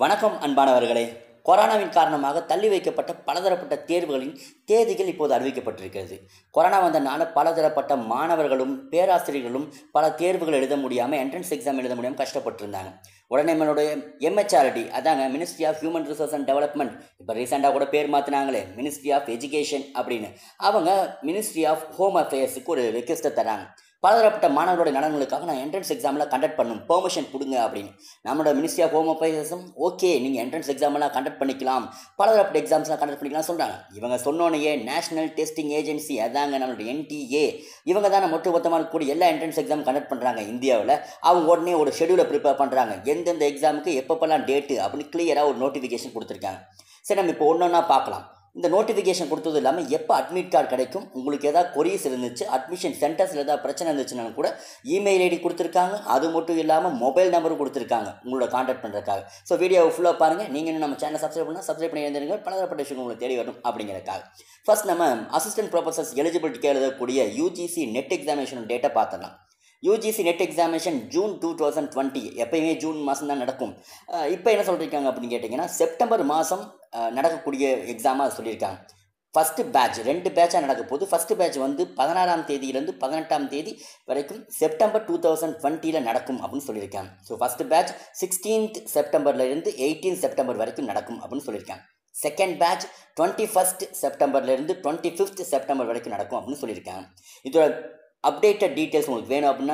வணக்கம் அன்பானவர்களே. கொரோனாவின் காரணமாக தள்ளி வைக்கப்பட்ட பலதரப்பட்ட தேர்வுகளின் தேதிகள் இப்போது அறிவிக்கப்பட்டிருக்கிறது. கொரோனா வந்தனால பலதரப்பட்ட மாணவர்களும் பேராசிரியர்களும் பல தேர்வுகள் எழுத முடியாமல் என்ட்ரன்ஸ் எக்ஸாம் எழுத முடியாமல் கஷ்டப்பட்டிருந்தாங்க. உடனே நம்மளுடைய MHRD அதாங்க ministry of human resource and development, இப்போ ரீசெண்டாக கூட பேர் மாற்றினாங்களே மினிஸ்ட்ரி ஆஃப் எஜுகேஷன் அப்படின்னு, அவங்க மினிஸ்ட்ரி ஆஃப் ஹோம் அஃபேர்ஸுக்கு ஒரு ரெக்வெஸ்ட்டை தராங்க. பலதரப்பட்ட மாணவர்களுடைய நலன்களுக்காக நான் என்ட்ரன்ஸ் எக்ஸாமில் கண்டக்ட் பண்ணும் பெர்மிஷன் கொடுங்க அப்படின்னு. நம்மளோட மினிஸ்ட்ரி ஆஃப் ஹோம் அஃபேர்ஸும் ஓகே நீங்கள் என்ட்ரன்ஸ் எக்ஸாம்லாம் கண்டக்ட் பண்ணிக்கலாம், பலதரப்பட்ட எக்ஸாம்ஸ்லாம் கண்டக்ட் பண்ணிக்கலாம் சொல்கிறாங்க. இவங்க சொன்னோன்னே நேஷனல் டெஸ்டிங் ஏஜென்சி அதாங்க நம்மளோட NTA, இவங்க தான் ஒட்டுமொத்தமாக கூடிய எல்லா என்ட்ரன்ஸ் எக்ஸாம் கண்டக்ட் பண்ணுறாங்க இந்தியாவில். அவங்க உடனே ஒரு ஷெடியூலை ப்ரிப்பேர் பண்ணுறாங்க, எந்தெந்த எக்ஸாமுக்கு எப்பப்பெல்லாம் டேட்டு அப்படின்னு கிளியராக ஒரு நோட்டிஃபிகேஷன் கொடுத்துருக்காங்க. சரி, நம்ம இப்போ ஒன்று ஒன்றா பார்க்கலாம். இந்த நோட்டிஃபிகேஷன் கொடுத்தது இல்லாமல் எப்போ அட்மிட் கார்டு கிடைக்கும், உங்களுக்கு ஏதாவது கொரிஸ் இருந்துச்சு, அட்மிஷன் சென்டர்ஸில் ஏதாவது பிரச்சனை இருந்துச்சுன்னா கூட இமெயில் ஐடி கொடுத்துருக்காங்க. அது மட்டும் இல்லாமல் மொபைல் நம்பரும் கொடுத்துருக்காங்க உங்களோட கான்டாக்ட் பண்ணுறதுக்காக. ஸோ வீடியோவை ஃபுல்லாக பாருங்கள். நீங்கள் இன்னும் நம்ம சேனலை சப்ஸ்கிரைப் பண்ணி எழுந்திருங்க, பலதரப்பட்ட விஷயம் உங்களுக்கு தேடி வரும் அப்படிங்கிறதுக்காக. ஃபர்ஸ்ட் நம்ம அசிஸ்டன்ட் ப்ரொஃபஸர்ஸ் எலிஜிபிலிட்டிக்கு எழுதக்கூடிய UGC NET எக்ஸாமினேஷன் டேட்டை பார்த்துடலாம். UGC NET எக்ஸாமினேஷன் ஜூன் 2020, எப்பயுமே ஜூன் மாதம் தான் நடக்கும். இப்போ என்ன சொல்லியிருக்காங்க அப்படின்னு கேட்டிங்கன்னா செப்டம்பர் மாதம் நடக்கக்கூடிய எக்ஸாமாக சொல்லியிருக்காங்க. ஃபஸ்ட்டு பேட்ச் 2 பேட்சாக நடக்க போகுது. ஃபஸ்ட்டு பேட்ச் 16ஆம் தேதியிலேருந்து 18ஆம் தேதி வரைக்கும் செப்டம்பர் 2020 நடக்கும் அப்படின்னு சொல்லியிருக்காங்க. ஸோ ஃபஸ்ட்டு பேட்ச் 16th செப்டம்பர்லேருந்து 18th செப்டம்பர் வரைக்கும் நடக்கும் அப்படின்னு சொல்லியிருக்காங்க. Second batch 21st செப்டம்பர்லேருந்து 25th September வரைக்கும் நடக்கும் அப்படின்னு சொல்லியிருக்காங்க. இதோட அப்டேட்டட் டீட்டெயில்ஸ் உங்களுக்கு வேணும் அப்படின்னா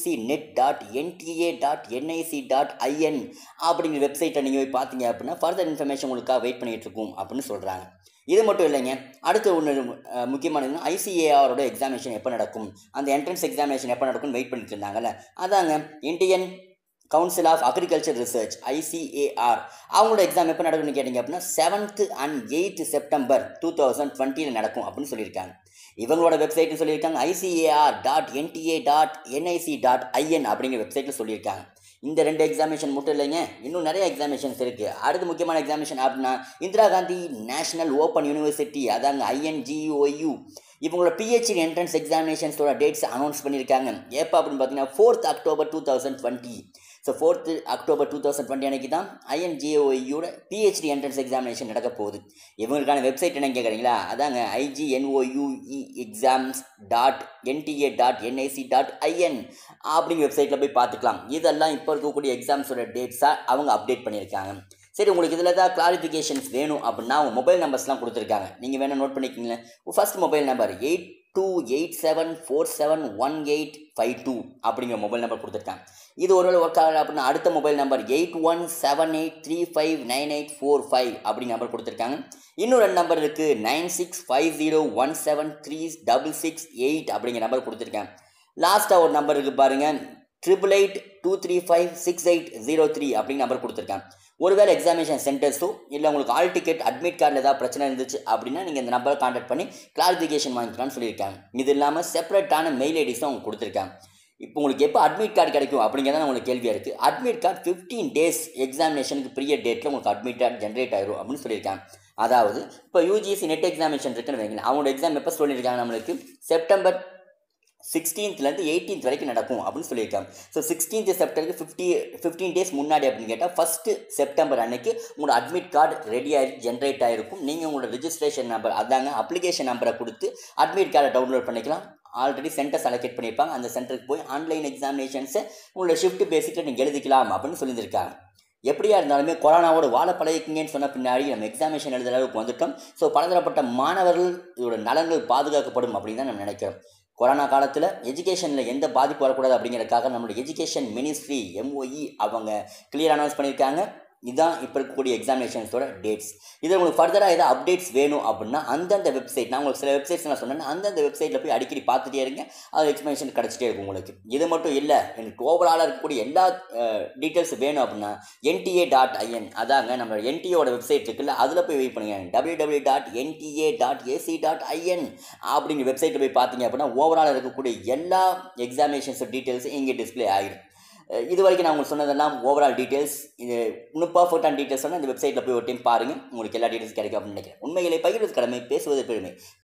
UGCNET.NTA.NIC.IN அப்படிங்கிற வெப்சைட்டை நீங்கள் போய் பார்த்தீங்க அப்படின்னா ஃபர்தர் இன்ஃபர்மேஷன் உங்களுக்காக வெயிட் பண்ணிகிட்டு இருக்கும் அப்படின்னு சொல்கிறாங்க. இது மட்டும் இல்லைங்க, அடுத்து ஒன்று முக்கியமானதுன்னா ICAR எக்ஸாமினேஷன் எப்போ நடக்கும், அந்த என்ட்ரன்ஸ் எக்ஸாமினேஷன் எப்போ நடக்கும்னு வெயிட் பண்ணிட்டு இருந்தாங்கல்ல, அதாங்க Indian council of agriculture research ICAR அவங்களோட எக்ஸாம் எப்போ நடக்கும்னு கேட்டிங்க அப்படின்னா 7th and 8th செப்டம்பர் 2020 நடக்கும் அப்படின்னு சொல்லியிருக்காங்க. இவங்களோட வெப்சைட்னு சொல்லியிருக்காங்க ICAR.NTA.NIC.IN அப்படிங்கிற வெப்சைட்டில் சொல்லியிருக்காங்க. இந்த 2 எக்ஸாமினேஷன் மட்டும் இல்லைங்க, இன்னும் நிறைய எக்ஸாமினேஷன்ஸ் இருக்குது. அடுத்து முக்கியமான எக்ஸாமினேஷன் அப்படின்னா Indira Gandhi national open university அதாங்க INGOU, இவங்களோட PhD என்ட்ரன்ஸ் எக்ஸாமினேஷன்ஸோட டேட்ஸ் அனௌன்ஸ் பண்ணியிருக்காங்க. எப்போ அப்படின்னு பார்த்தீங்கன்னா 4th October 2020. So 4th October 2020 அன்றைக்கி தான் INGOUட PhD என்ட்ரன்ஸ் எக்ஸாமினேஷன் நடக்க போகுது. இவங்களுக்கான வெப்சைட் என்னன்னு கேட்குறீங்களா, அதாங்க IGNOU Exams.NTA.NIC.IN அப்படிங்கிற வெப்சைட்டில் போய் பார்த்துக்கலாம். இதெல்லாம் இப்போ இருக்கக்கூடிய எக்ஸாம்ஸோட டேட்ஸாக அவங்க அப்டேட் பண்ணியிருக்காங்க. சரி, உங்களுக்கு இதில் ஏதாவது கிளாரிஃபிகேஷன்ஸ் வேணும் அப்படின்னா அவங்க மொபைல் நம்பர்ஸ்லாம் கொடுத்துருக்காங்க, நீங்கள் வேணால் நோட் பண்ணிக்கிங்களேன். ஃபர்ஸ்ட் மொபைல் நம்பர் 8287471852 அப்படிங்கிற மொபைல் நம்பர் கொடுத்துருக்காங்க. இது ஒருவேளை ஒர்க் ஆகலை அப்படின்னா அடுத்த மொபைல் நம்பர் 8178359845 அப்படிங்கிற நம்பர் கொடுத்துருக்காங்க. இன்னும் 2 நம்பர் இருக்குது, 9650173668 அப்படிங்கிற நம்பர் கொடுத்துருக்காங்க. லாஸ்ட்டாக ஒரு நம்பர் இருக்குது பாருங்கள், 8882356803 அப்படிங்கிற நம்பர் கொடுத்துருக்காங்க. ஒருவேளை எக்ஸாமினேஷன் சென்டர்ஸோ இல்லை உங்களுக்கு ஆல் டிக்கெட் அட்மிட் கார்டில் ஏதாவது பிரச்சனை இருந்துச்சு அப்படின்னா நீங்கள் இந்த நம்பரை கான்டாக்ட் பண்ணி கிளாரிஃபிகேஷன் வாங்கிக்கலாம்னு சொல்லியிருக்காங்க. இது இல்லாமல் செப்பரேட்டான மெயில் ஐடிஸும் அவங்க கொடுத்துருக்காங்க. இப்போ உங்களுக்கு எப்போ அட்மிட் கார்டு கிடைக்கும் அப்படிங்கிறத உங்களுக்கு கேள்வியாக இருக்குது. அட்மிட் கார்டு 15 days எக்ஸாமினேஷனுக்கு ப்ரீயர் டேட்டில் உங்களுக்கு அட்மிட் கார்டு ஜென்ரேட் ஆயிரும் அப்படின்னு சொல்லியிருக்காங்க. அதாவது இப்போ UGC NET எக்ஸாமினேஷன் இருக்குன்னு வைங்களேன், அவங்களோட எக்ஸாம் எப்போ சொல்லியிருக்காங்க, நம்மளுக்கு செப்டம்பர் 16th 18th வரைக்கும் நடக்கும் அப்படின்னு சொல்லியிருக்காங்க. ஸோ 16th செப்டம்பருக்கு 15 days முன்னாடி அப்படின்னு கேட்டால் 1st செப்டம்பர் அன்னைக்கு உங்களோட அட்மிட் கார்டு ரெடியாக ஜென்ரேட் ஆகிருக்கும். நீங்கள் உங்களோட ரிஜிஸ்ட்ரேஷன் நம்பர் அதாங்க அப்ளிகேஷன் நம்பரை கொடுத்து அட்மிட் கார்டை டவுன்லோட் பண்ணிக்கலாம். ஆல்ரெடி சென்டர்ஸ் அலோகேட் பண்ணியிருப்பாங்க, அந்த சென்டருக்கு போய் ஆன்லைன் எக்ஸாமினேஷன்ஸை உங்களோட ஷிஃப்ட் பேசிக்கில் நீங்கள் எழுதிக்கலாம் அப்படின்னு சொல்லியிருக்காங்க. எப்படியா இருந்தாலுமே கொரோனாவோட வாழ பழகிக்கிங்கன்னு சொன்ன பின்னாடி நம்ம எக்ஸாமினேஷன் எழுதுகிற அளவுக்கு வந்துட்டோம். ஸோ பலதரப்பட்ட மாணவர்கள் இதோட நலன்கள் பாதுகாக்கப்படும் அப்படின்னு தான் நம்ம நினைக்கிறோம். கொரோனா காலத்தில் எஜுகேஷனில் எந்த பாதிப்பு வரக்கூடாது அப்படிங்கிறதுக்காக நம்மளுடைய எஜுகேஷன் மினிஸ்ட்ரி MOE அவங்க கிளியர் அனௌன்ஸ் பண்ணியிருக்காங்க. இதுதான் இப்போ இருக்கக்கூடிய எக்ஸாமினேஷன்ஸோட டேட்ஸ். இதில் உங்களுக்கு ஃபர்தராக ஏதாவது அப்டேட்ஸ் வேணும் அப்படின்னா அந்தந்த வெப்சைட், நான் உங்களுக்கு சில வெப்சைட்ஸ் நான் சொன்னேன்னா அந்தந்த வெப்சைட்டில் போய் அடிக்கடி பார்த்துட்டே இருங்க, அது எக்ஸ்ப்ளனேஷன் கிடச்சிட்டே இருக்கும் உங்களுக்கு. இது மட்டும் இல்லை, எனக்கு ஓவராலாக இருக்கக்கூடிய எல்லா டீட்டெயில்ஸ் வேணும் அப்படின்னா NTA.IN அதாங்க நம்ம NTA வெப்சைட் இருக்குல்ல, அதில் போய் வெயிட் பண்ணுங்க. www.nta.ac.in அப்படிங்கிற வெப்சைட்டில் போய் பார்த்தீங்க அப்படின்னா ஓவராலாக இருக்கக்கூடிய எல்லா எக்ஸாமினேஷன்ஸ் டீட்டெயில்ஸ் இங்கே டிஸ்பிளே ஆகிடும். இது வரைக்கும் நான் உங்களுக்கு சொன்னதெல்லாம் ஓவரால் டீட்டெயில்ஸ். இது இன்னும் பர்ஃபெக்டான டீட்டெயில்ஸ் சொன்னால் இந்த வெப்சைட்டில் போய் ஒரு டைம் பாருங்கள், உங்களுக்கு எல்லா டீட்டெயில்ஸ் கிடைக்கும் அப்படின்னு நினைக்கிறேன். உண்மைகளை பகிர்வது கடமை, பேசுவது பெருமை.